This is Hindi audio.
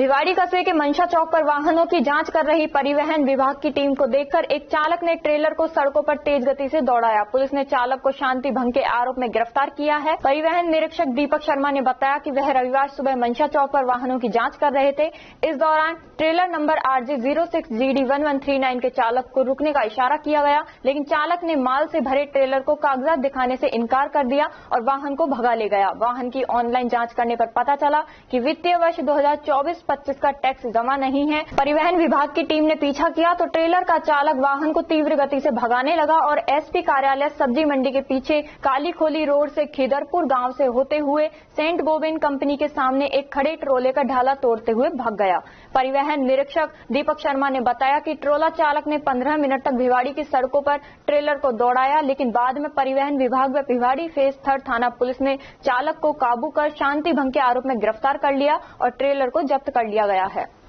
भिवाड़ी कस्बे के मंशा चौक पर वाहनों की जांच कर रही परिवहन विभाग की टीम को देखकर एक चालक ने ट्रेलर को सड़कों पर तेज गति से दौड़ाया। पुलिस ने चालक को शांति भंग के आरोप में गिरफ्तार किया है। परिवहन निरीक्षक दीपक शर्मा ने बताया कि वह रविवार सुबह मंशा चौक पर वाहनों की जांच कर रहे थे। इस दौरान ट्रेलर नंबर RJ06GD1139 के चालक को रुकने का इशारा किया गया, लेकिन चालक ने माल से भरे ट्रेलर को कागजात दिखाने से इनकार कर दिया और वाहन को भगा ले गया। वाहन की ऑनलाइन जांच करने पर पता चला कि वित्तीय वर्ष 2024-25 का टैक्स जमा नहीं है। परिवहन विभाग की टीम ने पीछा किया तो ट्रेलर का चालक वाहन को तीव्र गति से भगाने लगा और एसपी कार्यालय सब्जी मंडी के पीछे काली खोली रोड से खिदरपुर गांव से होते हुए सेंट गोबिंद कंपनी के सामने एक खड़े ट्रोले का ढाला तोड़ते हुए भाग गया। परिवहन निरीक्षक दीपक शर्मा ने बताया कि ट्रोला चालक ने 15 मिनट तक भिवाड़ी की सड़कों पर ट्रेलर को दौड़ाया, लेकिन बाद में परिवहन विभाग व भिवाड़ी फेज 3 थाना पुलिस ने चालक को काबू कर शांति भंग के आरोप में गिरफ्तार कर लिया और ट्रेलर को जब्त कर लिया गया है।